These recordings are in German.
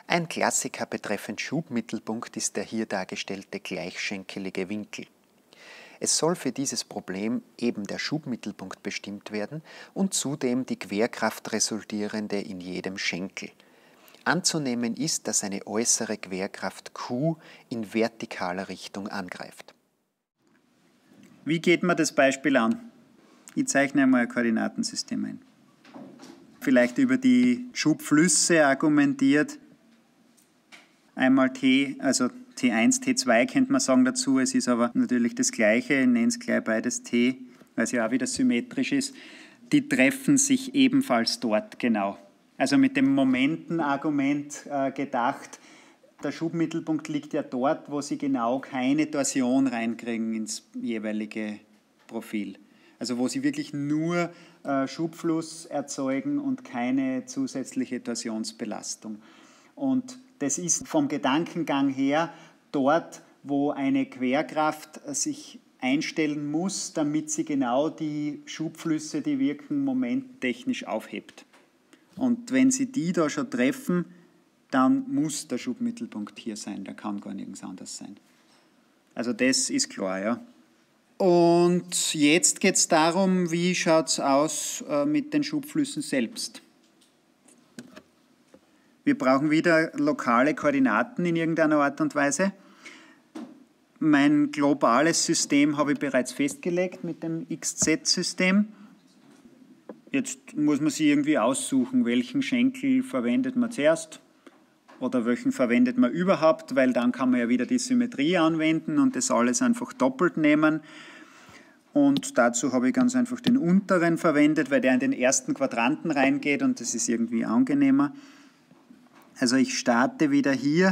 Ein Klassiker betreffend Schubmittelpunkt ist der hier dargestellte gleichschenkelige Winkel. Es soll für dieses Problem eben der Schubmittelpunkt bestimmt werden und zudem die Querkraft resultierende in jedem Schenkel. Anzunehmen ist, dass eine äußere Querkraft Q in vertikaler Richtung angreift. Wie geht man das Beispiel an? Ich zeichne einmal ein Koordinatensystem ein. Vielleicht über die Schubflüsse argumentiert. Einmal T, also T1, T2 könnte man sagen dazu, es ist aber natürlich das Gleiche, ich nenne es gleich beides T, weil es ja auch wieder symmetrisch ist. Die treffen sich ebenfalls dort genau. Also mit dem Momentenargument gedacht, der Schubmittelpunkt liegt ja dort, wo sie genau keine Torsion reinkriegen ins jeweilige Profil. Also wo sie wirklich nur Schubfluss erzeugen und keine zusätzliche Torsionsbelastung. Und das ist vom Gedankengang her dort, wo eine Querkraft sich einstellen muss, damit sie genau die Schubflüsse, die wirken, momenttechnisch aufhebt. Und wenn sie die da schon treffen, dann muss der Schubmittelpunkt hier sein, der kann gar nirgends anders sein. Also das ist klar, ja. Und jetzt geht es darum, wie schaut es aus mit den Schubflüssen selbst. Wir brauchen wieder lokale Koordinaten in irgendeiner Art und Weise. Mein globales System habe ich bereits festgelegt mit dem XZ-System. Jetzt muss man sich irgendwie aussuchen, welchen Schenkel verwendet man zuerst oder welchen verwendet man überhaupt, weil dann kann man ja wieder die Symmetrie anwenden und das alles einfach doppelt nehmen. Und dazu habe ich ganz einfach den unteren verwendet, weil der in den ersten Quadranten reingeht und das ist irgendwie angenehmer. Also ich starte wieder hier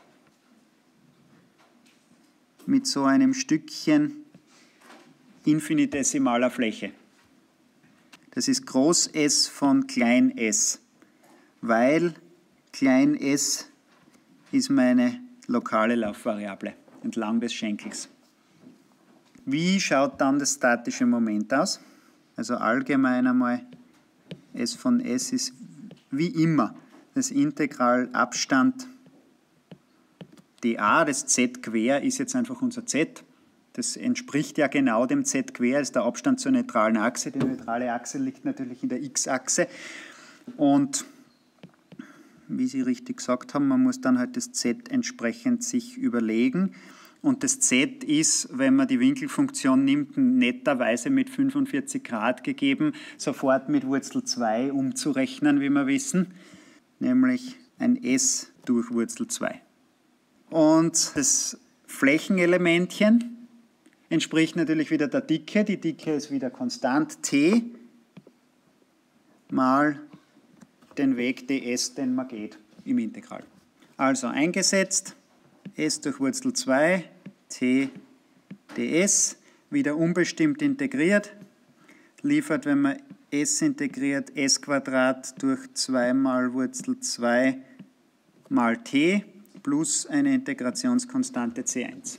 mit so einem Stückchen infinitesimaler Fläche. Das ist Groß S von Klein s, weil Klein s ist meine lokale Laufvariable entlang des Schenkels. Wie schaut dann das statische Moment aus? Also allgemein einmal S von S ist wie immer das Integral Abstand dA, das Z quer ist jetzt einfach unser Z. Das entspricht ja genau dem Z quer, das ist der Abstand zur neutralen Achse. Die neutrale Achse liegt natürlich in der X-Achse. Und wie Sie richtig gesagt haben, man muss dann halt das Z entsprechend sich überlegen. Und das Z ist, wenn man die Winkelfunktion nimmt, netterweise mit 45 Grad gegeben, sofort mit Wurzel 2 umzurechnen, wie wir wissen, nämlich ein S durch Wurzel 2. Und das Flächenelementchen entspricht natürlich wieder der Dicke. Die Dicke ist wieder konstant T mal den Weg ds, den man geht im Integral. Also eingesetzt, S durch Wurzel 2, T ds, wieder unbestimmt integriert, liefert, wenn man S integriert, S² durch 2 mal Wurzel 2 mal T plus eine Integrationskonstante C1.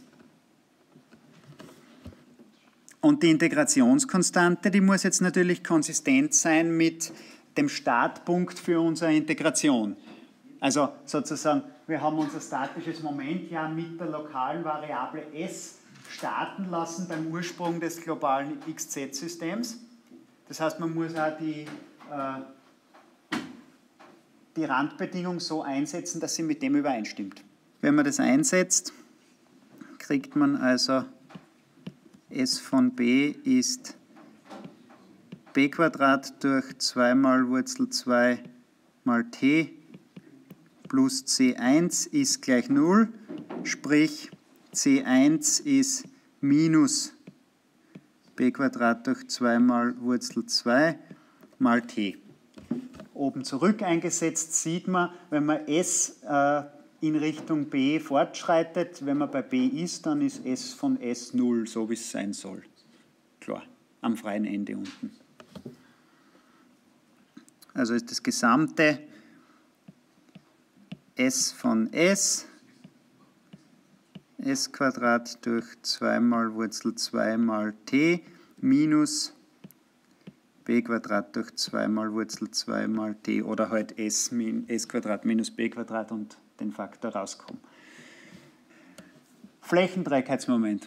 Und die Integrationskonstante, die muss jetzt natürlich konsistent sein mit dem Startpunkt für unsere Integration. Also sozusagen, wir haben unser statisches Moment ja mit der lokalen Variable S starten lassen beim Ursprung des globalen XZ-Systems. Das heißt, man muss auch die Randbedingung so einsetzen, dass sie mit dem übereinstimmt. Wenn man das einsetzt, kriegt man also S von b ist b² durch 2 mal Wurzel 2 mal t plus C1 ist gleich 0, sprich C1 ist minus b² durch 2 mal Wurzel 2 mal t. Oben zurück eingesetzt sieht man, wenn man S in Richtung B fortschreitet, wenn man bei B ist, dann ist S von S 0, so wie es sein soll. Klar, am freien Ende unten. Also ist das gesamte S von S, S² durch 2 mal Wurzel 2 mal t minus b² durch 2 mal Wurzel 2 mal t oder halt S² minus b² und den Faktor rauskommen. Flächenträgheitsmoment.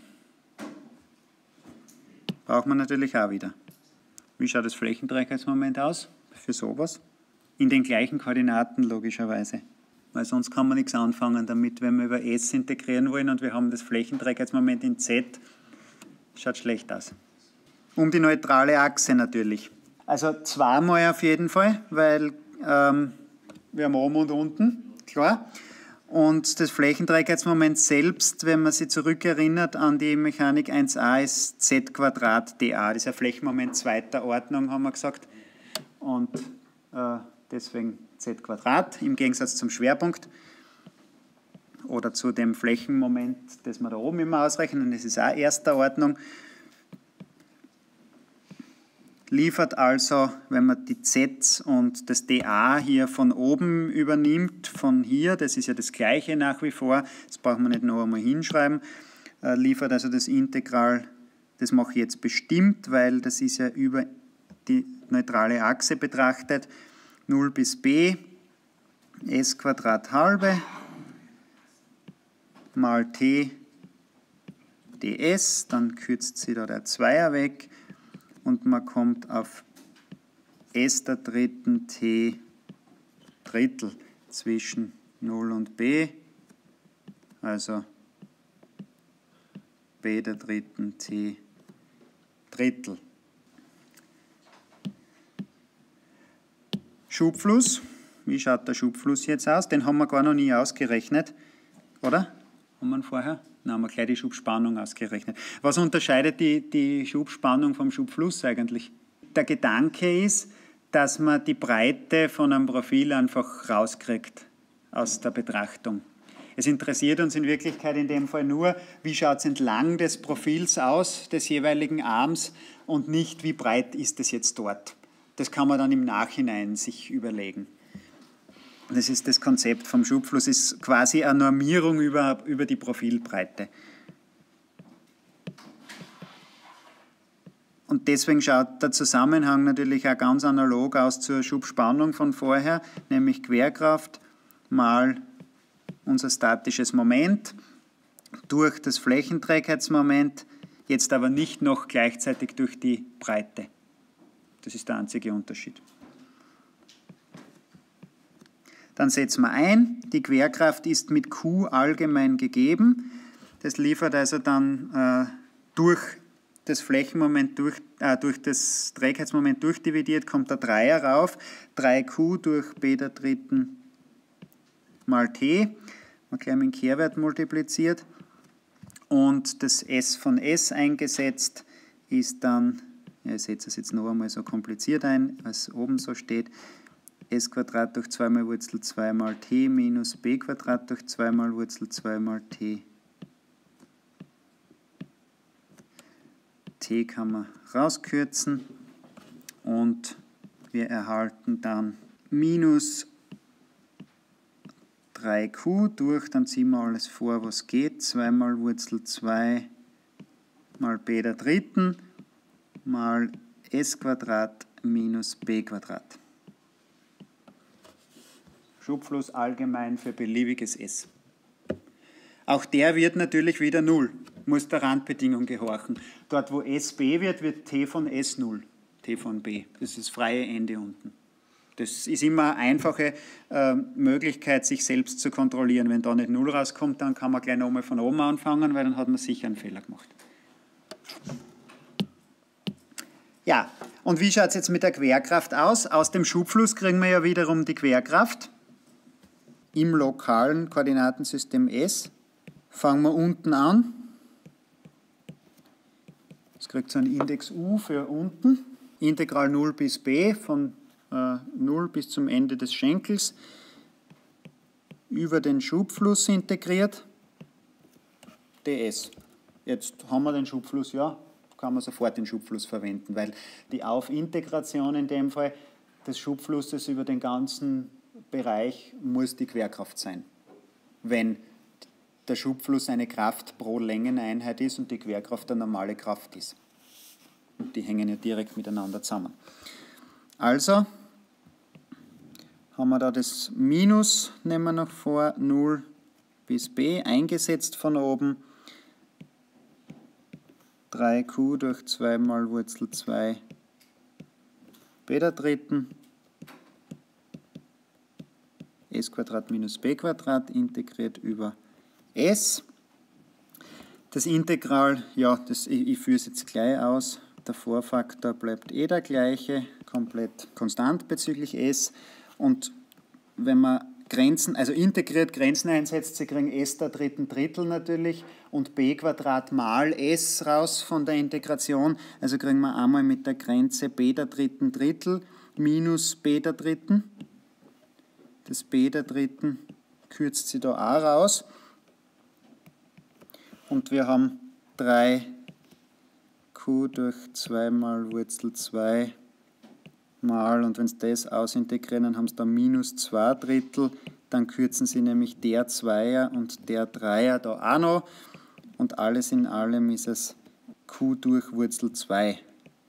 Braucht man natürlich auch wieder. Wie schaut das Flächenträgheitsmoment aus für sowas? In den gleichen Koordinaten logischerweise. Weil sonst kann man nichts anfangen damit, wenn wir über S integrieren wollen und wir haben das Flächenträgheitsmoment in Z. Schaut schlecht aus. Um die neutrale Achse natürlich. Also zweimal auf jeden Fall, weil wir haben oben und unten, klar. Und das Flächenträgheitsmoment selbst, wenn man sich zurückerinnert an die Mechanik 1a, ist z² dA. Das ist ein Flächenmoment zweiter Ordnung, haben wir gesagt. Und deswegen z² im Gegensatz zum Schwerpunkt. Oder zu dem Flächenmoment, das wir da oben immer ausrechnen, das ist auch erster Ordnung. Liefert also, wenn man die Z und das dA hier von oben übernimmt, von hier, das ist ja das Gleiche nach wie vor, das braucht man nicht noch einmal hinschreiben, liefert also das Integral, das mache ich jetzt bestimmt, weil das ist ja über die neutrale Achse betrachtet, 0 bis b, s² halbe mal t ds, dann kürzt sich da der Zweier weg, und man kommt auf S³ t Drittel zwischen 0 und b, also B³ t Drittel. Schubfluss, wie schaut der Schubfluss jetzt aus? Den haben wir gar noch nie ausgerechnet, oder? Haben wir ihn vorher? Nein, haben wir gleich die Schubspannung ausgerechnet. Was unterscheidet die Schubspannung vom Schubfluss eigentlich? Der Gedanke ist, dass man die Breite von einem Profil einfach rauskriegt aus der Betrachtung. Es interessiert uns in Wirklichkeit in dem Fall nur, wie schaut es entlang des Profils aus, des jeweiligen Arms, und nicht, wie breit ist es jetzt dort. Das kann man dann im Nachhinein sich überlegen. Das ist das Konzept vom Schubfluss, ist quasi eine Normierung über die Profilbreite. Und deswegen schaut der Zusammenhang natürlich auch ganz analog aus zur Schubspannung von vorher, nämlich Querkraft mal unser statisches Moment durch das Flächenträgheitsmoment, jetzt aber nicht noch gleichzeitig durch die Breite. Das ist der einzige Unterschied. Dann setzen wir ein, die Querkraft ist mit Q allgemein gegeben. Das liefert also dann durch das Flächenmoment, durch das Trägheitsmoment durchdividiert, kommt der Dreier rauf. 3Q durch B³ mal T, man gleich mit dem Kehrwert multipliziert. Und das S von S eingesetzt ist dann, ja, ich setze es jetzt noch einmal so kompliziert ein, als oben so steht, S² durch 2 mal Wurzel 2 mal t minus B² durch 2 mal Wurzel 2 mal t. T kann man rauskürzen und wir erhalten dann minus 3q durch, dann ziehen wir alles vor, was geht, 2 mal Wurzel 2 mal B³ mal S² minus B². Schubfluss allgemein für beliebiges S. Auch der wird natürlich wieder 0, muss der Randbedingung gehorchen. Dort, wo S B wird, wird T von S 0, T von B. Das ist das freie Ende unten. Das ist immer eine einfache Möglichkeit, sich selbst zu kontrollieren. Wenn da nicht 0 rauskommt, dann kann man gleich nochmal von oben anfangen, weil dann hat man sicher einen Fehler gemacht. Ja, und wie schaut es jetzt mit der Querkraft aus? Aus dem Schubfluss kriegen wir ja wiederum die Querkraft. Im lokalen Koordinatensystem S. Fangen wir unten an. Das kriegt so einen Index U für unten. Integral 0 bis b von 0 bis zum Ende des Schenkels. Über den Schubfluss integriert. ds. Jetzt haben wir den Schubfluss, ja, kann man sofort den Schubfluss verwenden, weil die Aufintegration in dem Fall des Schubflusses über den ganzen Bereich muss die Querkraft sein, wenn der Schubfluss eine Kraft pro Längeneinheit ist und die Querkraft eine normale Kraft ist. Und die hängen ja direkt miteinander zusammen. Also haben wir da das Minus, nehmen wir noch vor, 0 bis b, eingesetzt von oben. 3q durch 2 mal Wurzel 2 b² s² minus b² integriert über s. Das Integral, ja, ich führe es jetzt gleich aus. Der Vorfaktor bleibt der gleiche, komplett konstant bezüglich s. Und wenn man Grenzen, also integriert Grenzen einsetzt, Sie kriegen s² Drittel natürlich und b² mal s raus von der Integration. Also kriegen wir einmal mit der Grenze b³ Drittel minus b². Das b² kürzt sie da auch raus. Und wir haben 3q durch 2 mal Wurzel 2 mal, und wenn Sie das ausintegrieren, dann haben Sie da minus 2/3, dann kürzen Sie nämlich der 2er und der 3er da auch noch, und alles in allem ist es q durch Wurzel 2.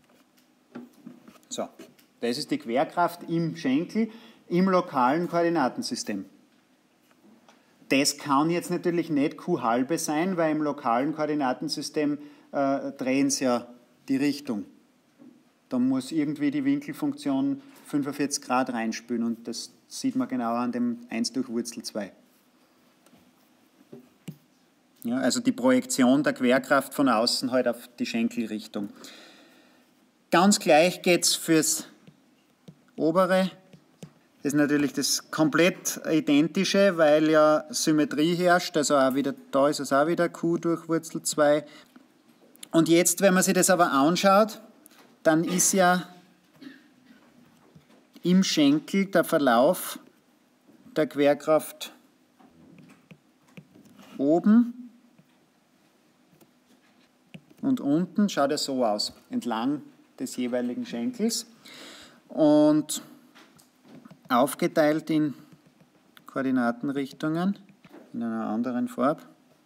So, das ist die Querkraft im Schenkel im lokalen Koordinatensystem. Das kann jetzt natürlich nicht q halbe sein, weil im lokalen Koordinatensystem drehen Sie ja die Richtung. Da muss irgendwie die Winkelfunktion 45 Grad reinspülen, und das sieht man genau an dem 1 durch Wurzel 2. Ja, also die Projektion der Querkraft von außen halt auf die Schenkelrichtung. Ganz gleich geht es fürs obere. Das ist natürlich das komplett Identische, weil ja Symmetrie herrscht, also auch wieder, da ist es auch wieder q durch Wurzel 2. Und jetzt, wenn man sich das aber anschaut, dann ist ja im Schenkel der Verlauf der Querkraft oben und unten, schaut ja so aus, entlang des jeweiligen Schenkels. Und aufgeteilt in Koordinatenrichtungen in einer anderen Farbe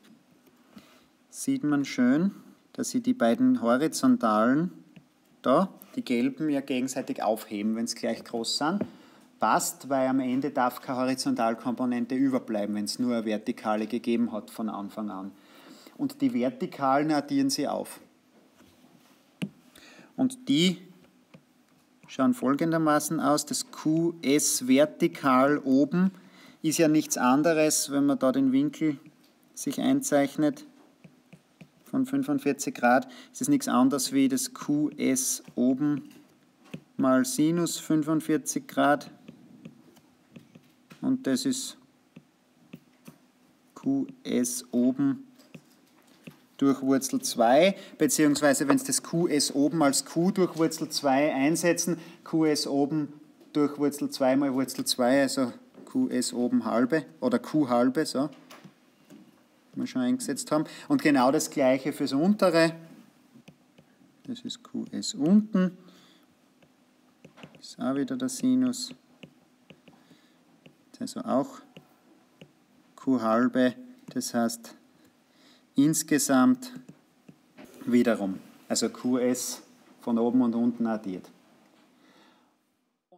sieht man schön, dass sie die beiden horizontalen da, die gelben, ja gegenseitig aufheben, wenn sie gleich groß sind. Passt, weil am Ende darf keine Horizontalkomponente überbleiben, wenn es nur eine vertikale gegeben hat von Anfang an. Und die vertikalen addieren sie auf. Und die schauen folgendermaßen aus. Das QS vertikal oben ist ja nichts anderes, wenn man da den Winkel sich einzeichnet von 45 Grad, ist es nichts anderes wie das QS oben mal Sinus 45 Grad, und das ist QS oben durch Wurzel 2, beziehungsweise wenn Sie das QS oben als Q durch Wurzel 2 einsetzen, QS oben durch Wurzel 2 mal Wurzel 2, also QS oben halbe oder Q halbe, so, wir schon eingesetzt haben. Und genau das gleiche fürs untere, das ist QS unten, das ist auch wieder der Sinus, das ist also auch Q halbe, das heißt insgesamt wiederum, also QS von oben und unten addiert.